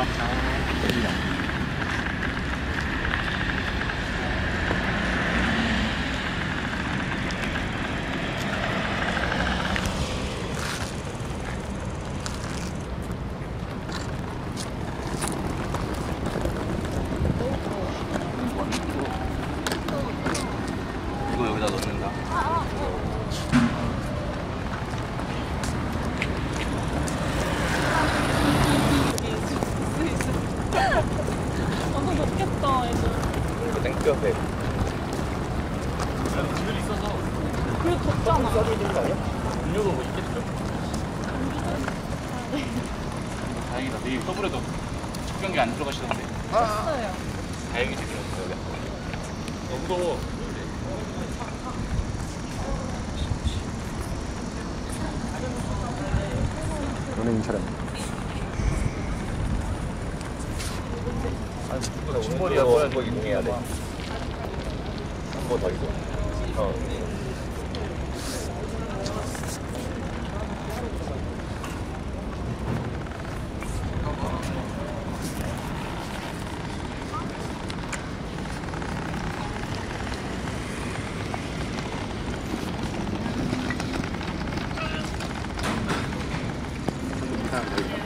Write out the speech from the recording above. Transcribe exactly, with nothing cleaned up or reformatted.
이거 여기다 넣는다. 완전 높겠다, 애들. 이거 땡겨 배. 줄 있어서 그리고 덥잖아. 써도 되는 거 아니야? 음료도 뭐 있겠죠? 다행이다. 내일 서울에도 경기 안 들어가시던데. 했어요. 다행이지 그러면. 어, 무서워. 연예인 차량. 중거리야 뭐야? 이거 이동해야 돼. 한 번 더 이동. 어.